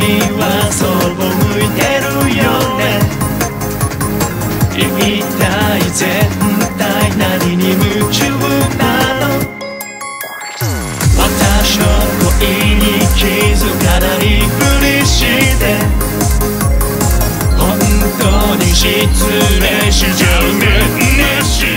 はそう向いてるよね。一体全体何に夢中なの。私の恋に気づかないふりして本当に失礼しちゃうね。